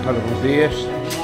Ora, bons dias.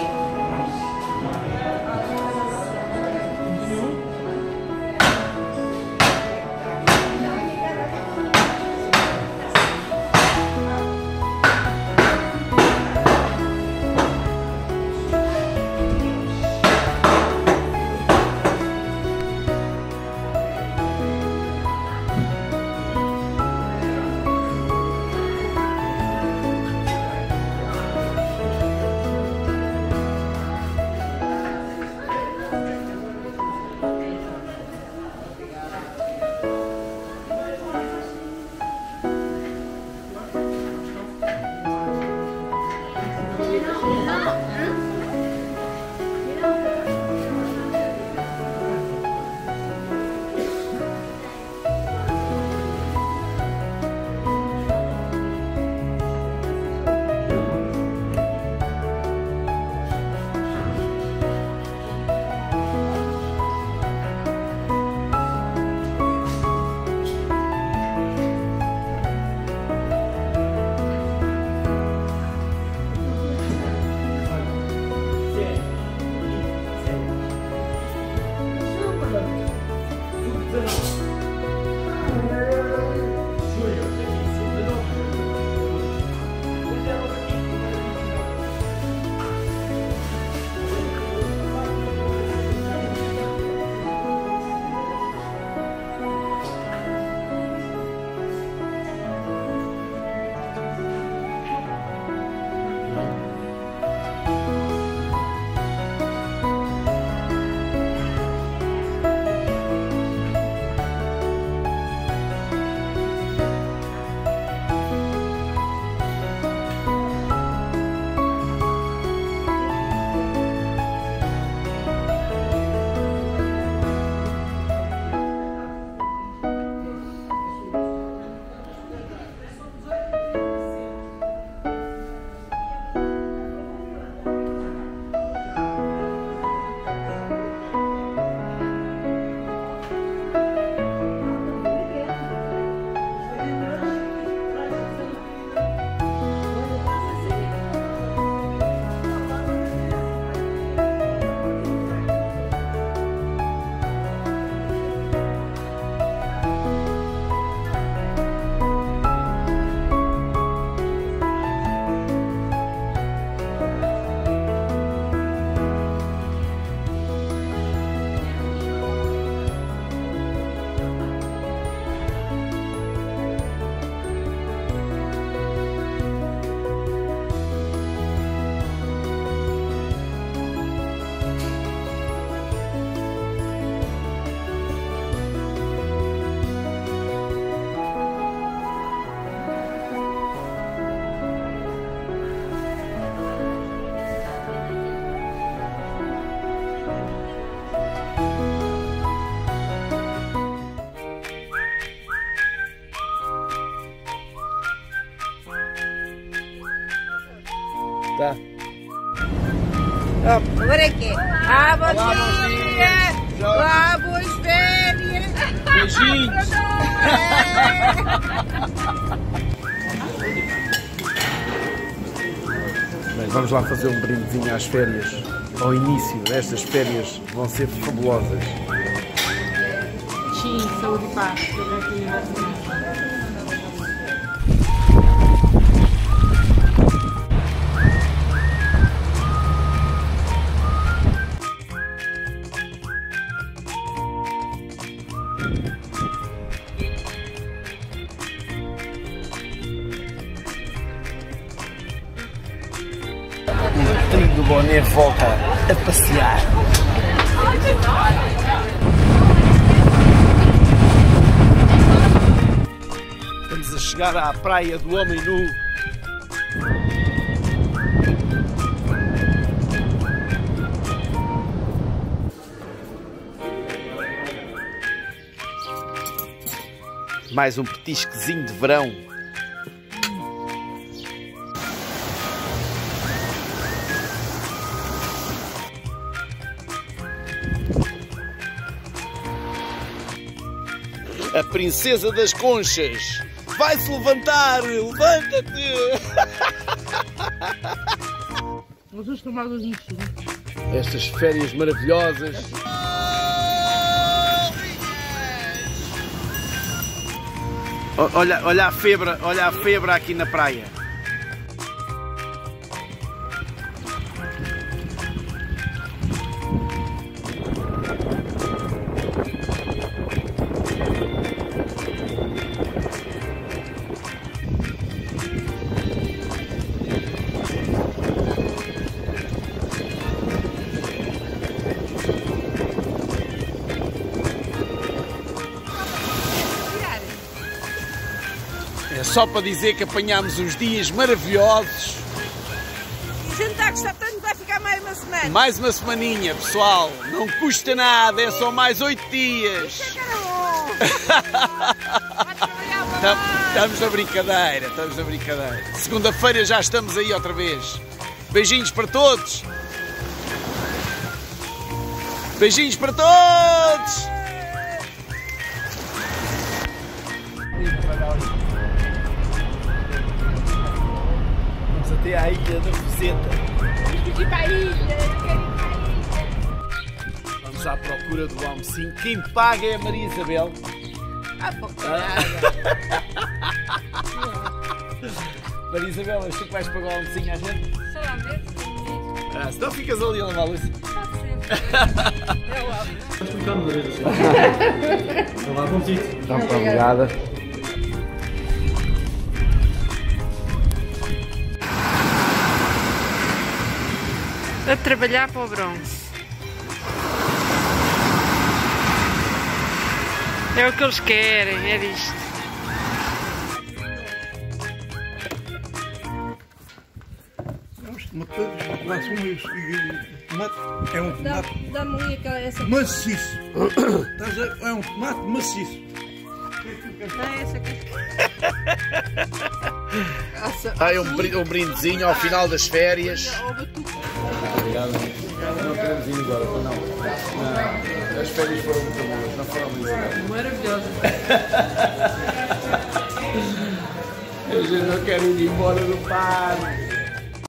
Tá. Agora é que bom dia! Olá, boas férias! Beijinhos! Bem, vamos lá fazer um brindezinho às férias. Ao início destas férias vão ser fabulosas. Sim, saúde e paz. O trio do Boné volta a passear. Estamos a chegar à praia do Homem Nu. Mais um petisquezinho de verão. A princesa das conchas vai se levantar! Levanta-te! Mas hoje tomar os mexinhos. Estas férias maravilhosas. Olha a febre aqui na praia. É só para dizer que apanhámos uns dias maravilhosos. E a gente está a gostar tanto, vai ficar mais uma semana. Mais uma semaninha, pessoal. Não custa nada, é só mais 8 dias. Isso é que era bom. Vai trabalhar para mais. Estamos na brincadeira, estamos na brincadeira. Segunda-feira já estamos aí outra vez. Beijinhos para todos. Beijinhos para todos. Vamos até à ilha da Roseta. Vamos ir para a ilha, eu quero ir para a ilha. Vamos à procura do almocinho. Quem paga é a Maria Isabel. Ah, pouco nada. Maria Isabel, és tu que vais pagar o almocinho à gente? Sei lá mesmo. Se não ficas ali a lavar a luz. Pode ser. É o hábito. Vamos clicar uma vez assim. Olá, bom dia. Então, obrigada. A trabalhar para o bronze. É o que eles querem, é disto. Os tomates lá são isso. Tomate é um tomate Dá-me ali aquela essa. maciço. Estás a- É um tomate maciço. Não é essa aqui. Ai, um brindezinho ao final das férias. Obrigado. Não queremos ir embora, não. As férias foram muito boas, não foram muito. Maravilhosa. A gente não quer ir embora do parque.